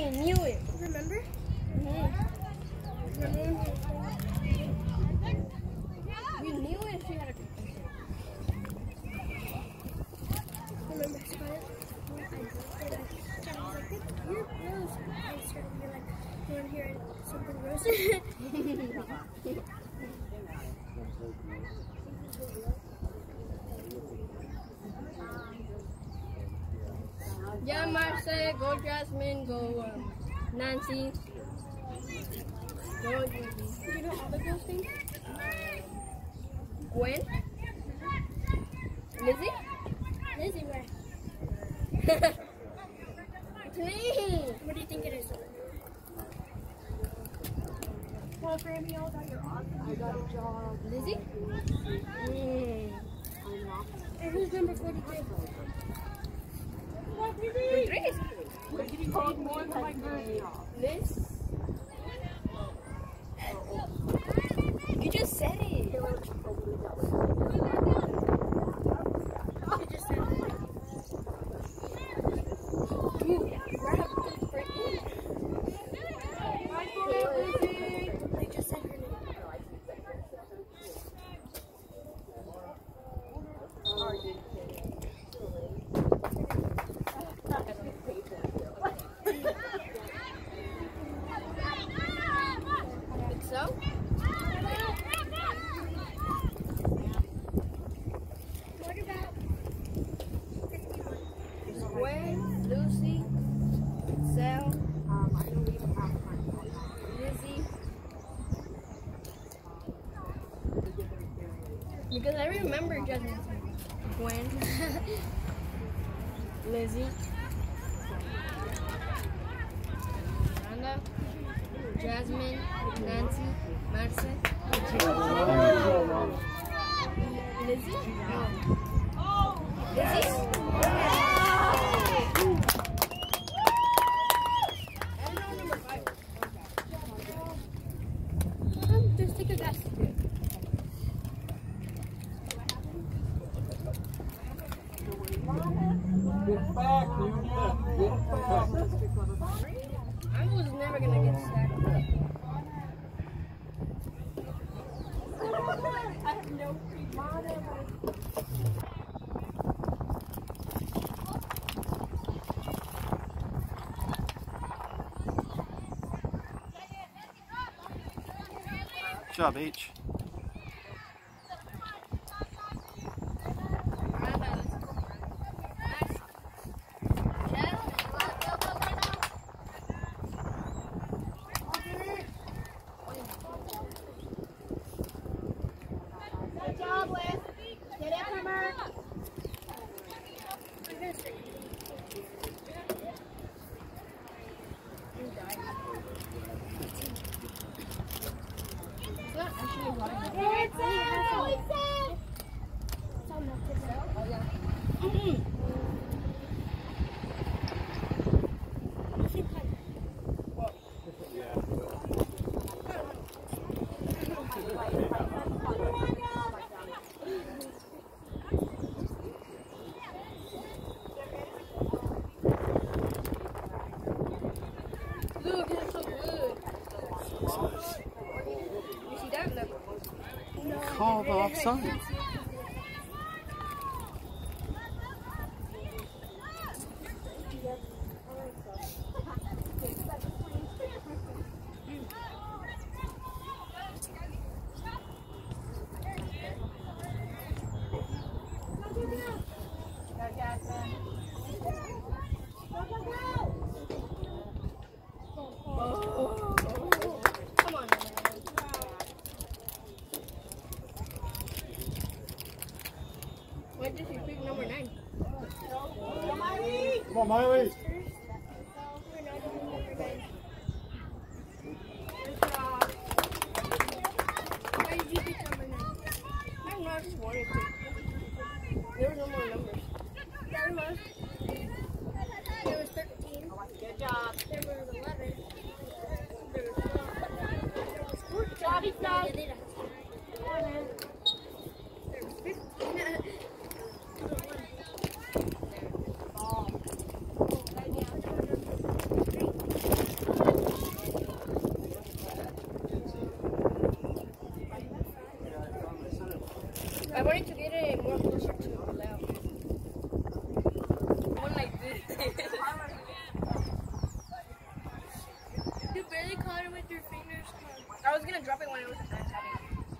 knew it. Remember? You knew it if you had a concussion. Remember, Scott? I was like, you're gross. I started to be like, you want to hear something gross? Yeah, Marcel, go Jasmine, go Nancy. Go Julie. You know all the girls' names? Gwen? Lizzie? Lizzie, where? It's me! What do you think it is? Well, Grammy, I got your awesome. I got a job. Lizzie? And who's number 42? We're getting paid more than my girl. Liz? You just said it. You just said it. Dude, we're having to break in. I just said her name. So? What about 51? Gwen, Lucy, Sal, Lizzie. Because I remember Jasmine. Gwen, Lizzie, Miranda, Jasmine, Nancy, Marce, Lizzie? No. Lizzie? I don't know number 5. Just take a guess. Get back, Union. Get back. I was never gonna get stacked. I have no free mother. Good job, H. Look, it's so good. You see that? Look. Call the offside. Come on, man. Why did you pick number 9? Come on, Miley. Why did you pick number 9? I don't know, I just wanted to. There were no more numbers. There was. There was 13. Good job. There was 11. There was 12. There was 14. There was 15. You barely caught it with your fingers. I was gonna drop it when it was done tapping.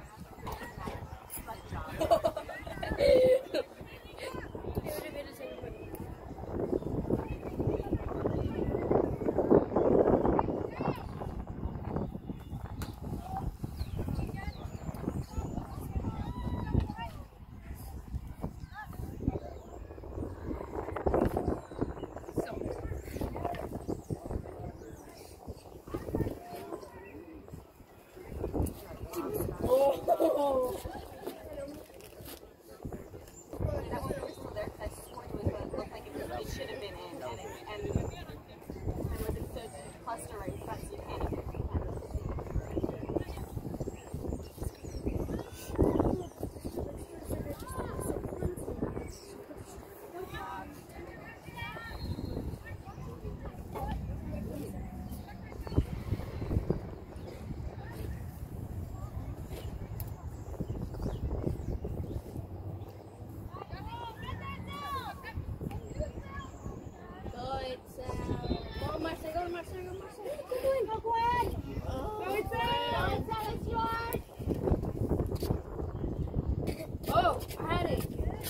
Oh, I had it.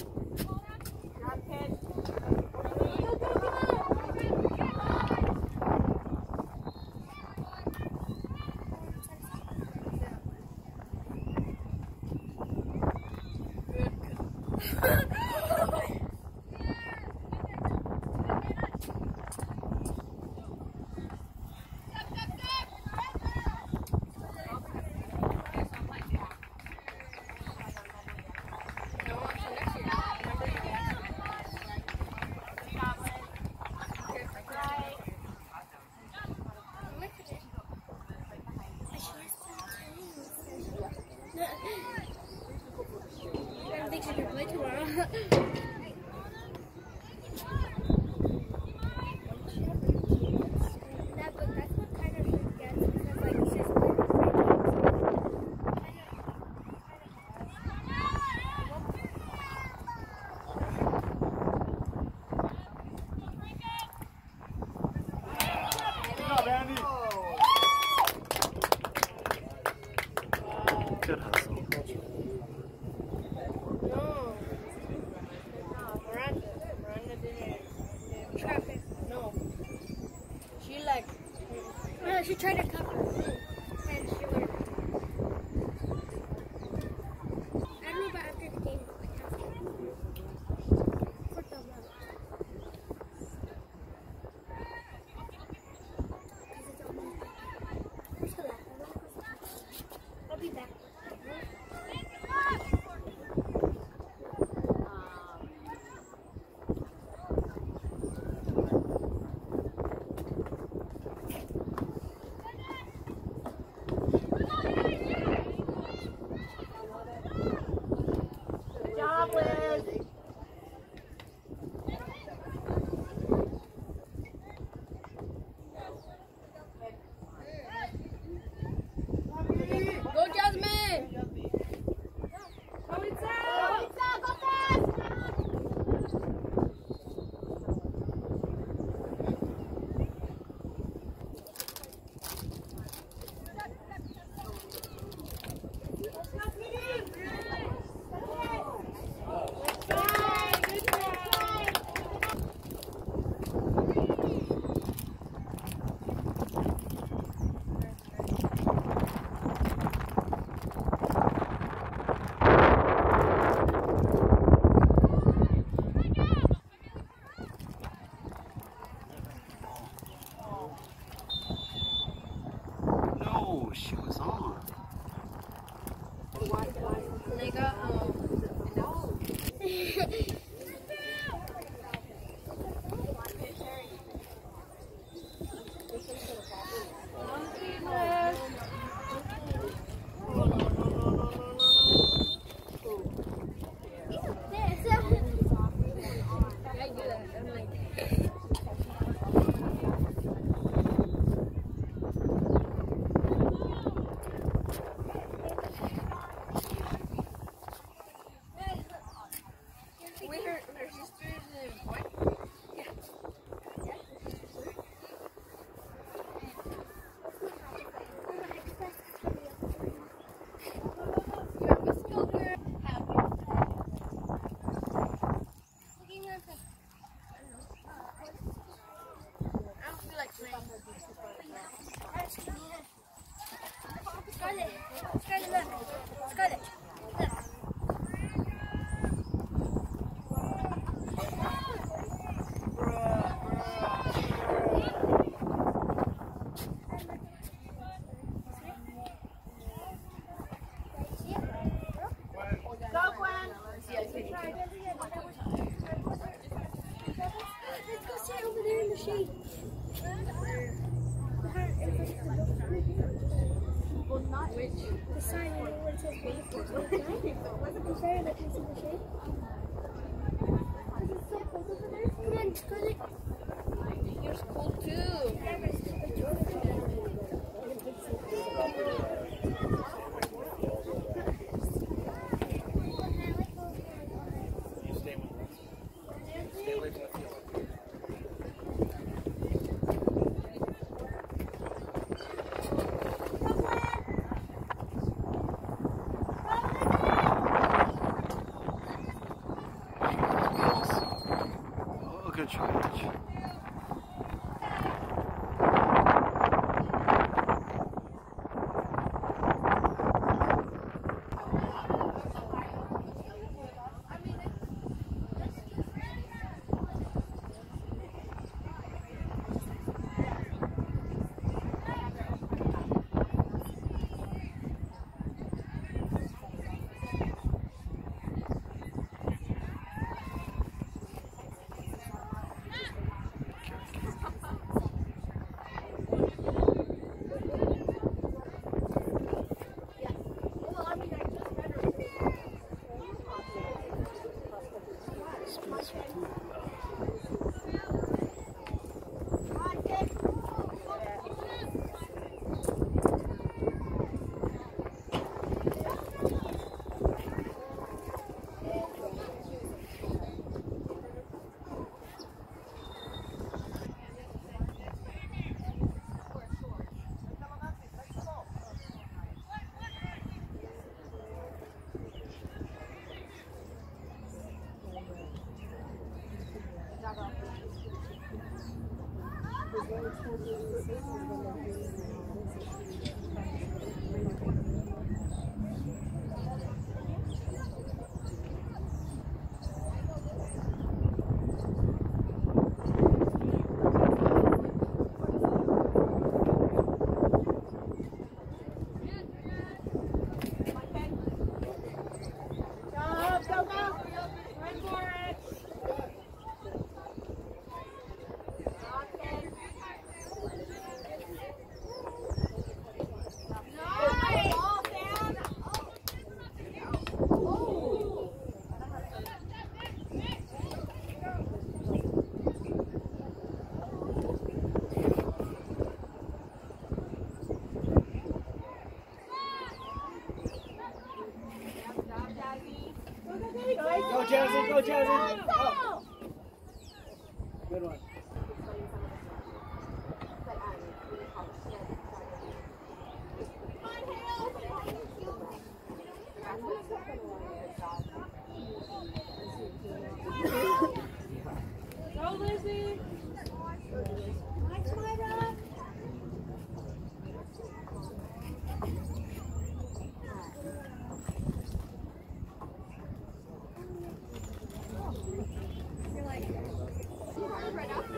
I don't think she can play tomorrow. Good hustle. No. Miranda didn't trap it. No. She like, no, she tried to cover and she went. I don't know about after the game, but like after. For the love. I'll be back. don't feel like playing. Scarlet, Scarlet, look. Scarlet, look. Let's go sit over there in the shade. The sign where it says baseball. The sign that is in the shade. This is so cold over there. Come on, Scarlet. Yours cold too. Stay away from the field. Oh, good try. Go, Jazzy, go, Jazzy. Oh. Good one. Go, Lizzie. Nice, Myra. You're like, right now.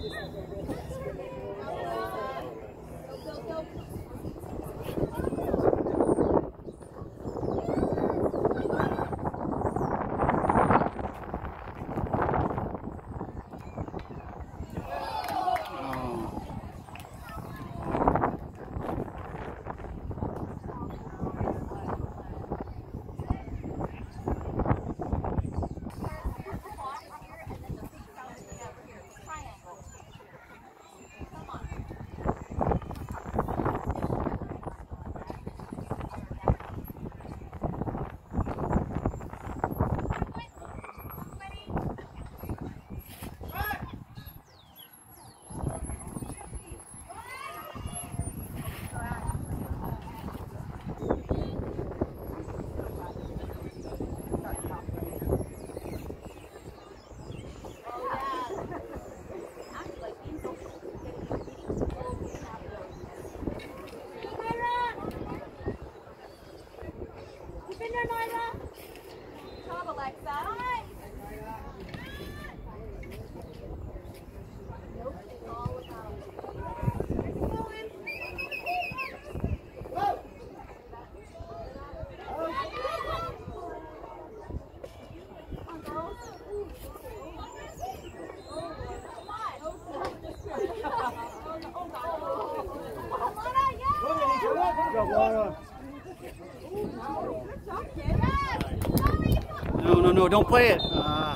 No, don't play it.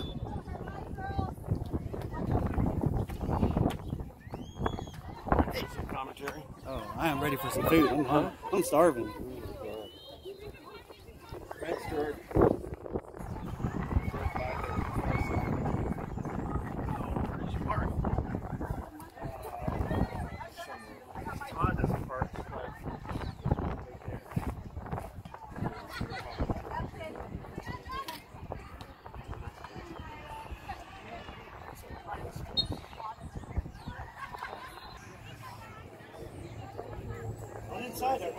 Commentary. Oh, I am ready for some food. I'm starving. Thanks, George. Inside there.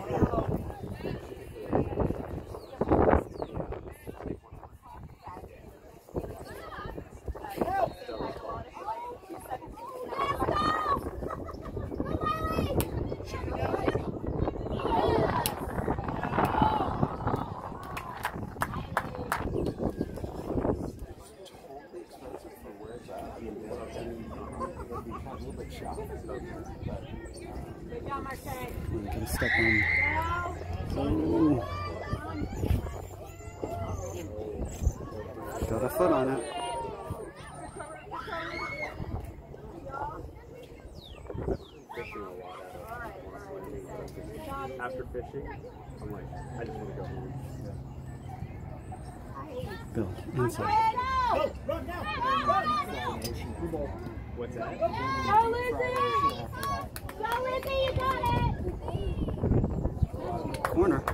Get a step on. Ooh. Got a foot on it. After fishing, I'm like, I just want to go home. Go inside. Go, run now. Run. What's that? Go, Lizzie. Go, Lizzie, you got it. Corner.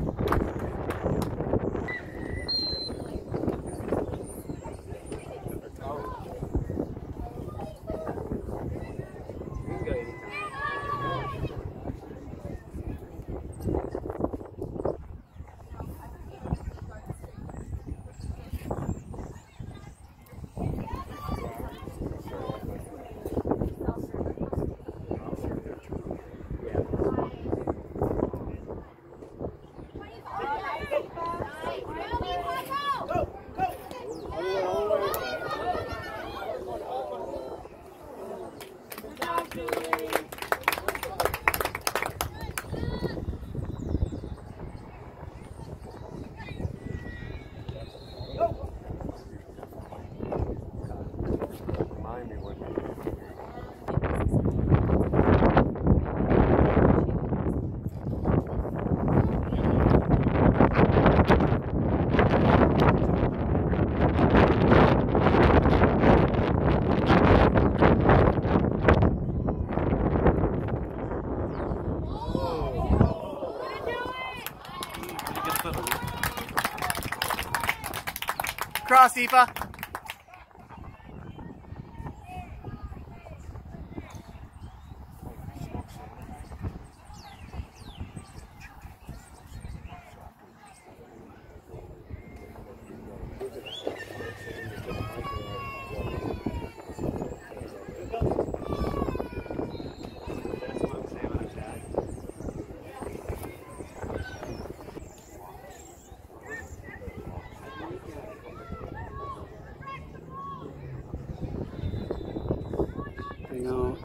Cross, Aoife.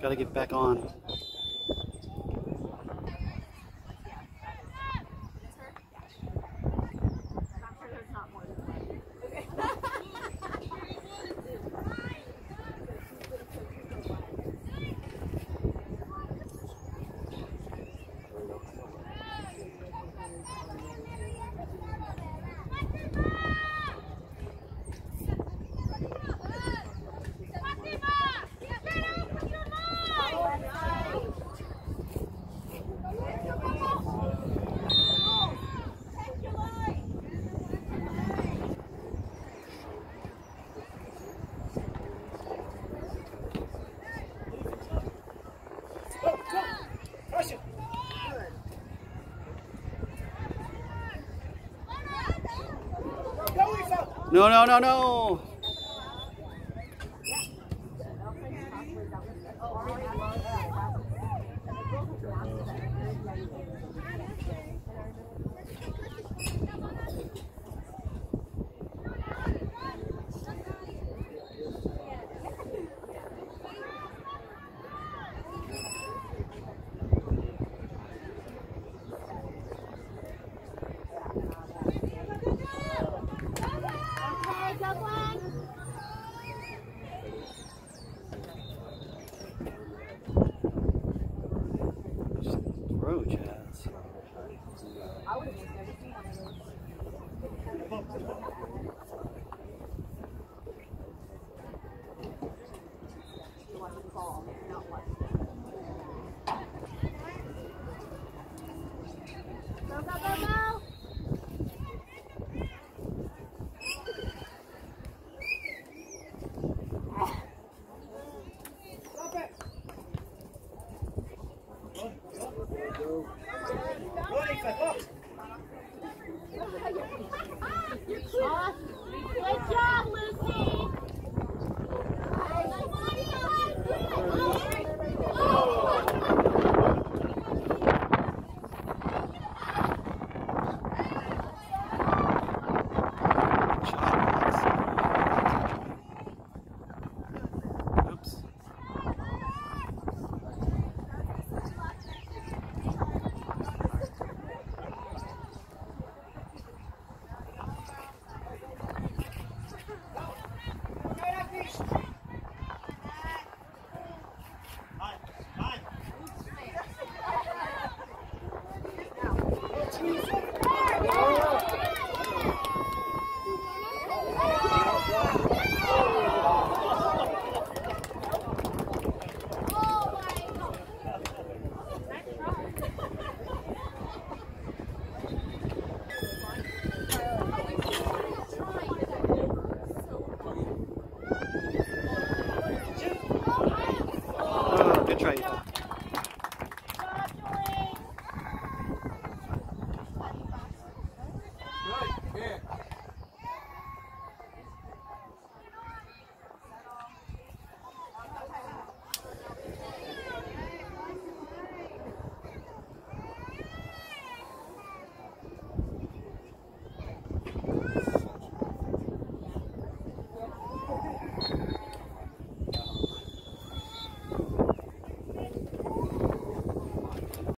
Gotta get back on. No, no, no, no. Roach has. Good job, Lucy. Oops. Oh, good try. Good.